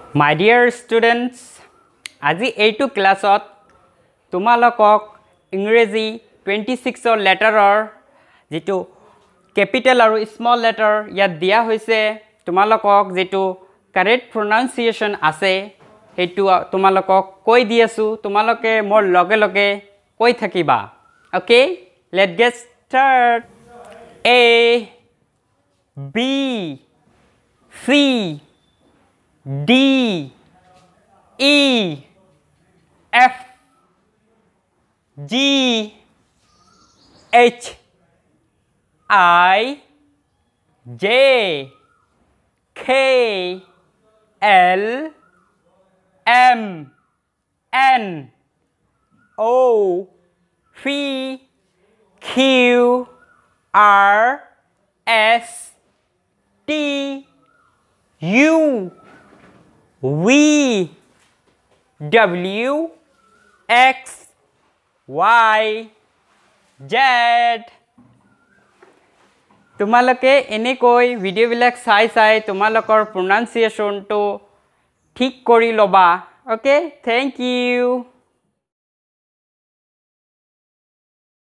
My dear students, আজি এইটো ক্লাছত তোমালোকক ইংৰাজী 26 লেটাৰৰ যেটো ক্যাপিটাল আৰু স্মল লেটাৰ ইয়াত দিয়া হৈছে তোমালোকক যেটো কাৰেক্ট প্ৰনাউন্সিয়েচন আছে হেতু তোমালোকক কৈ দি আছো তোমালোকে মোৰ লগে লগে কৈ থাকিবা okay let's get start A B C D E F G H I J K L M N O P Q R S T U V W X Y Z তোমালোকে এনেকৈ ভিডিওবিলাক চাই তোমালোকৰ প্ৰনাউন্সিয়েচনটো ঠিক কৰি লবা ওকে থ্যাংক ইউ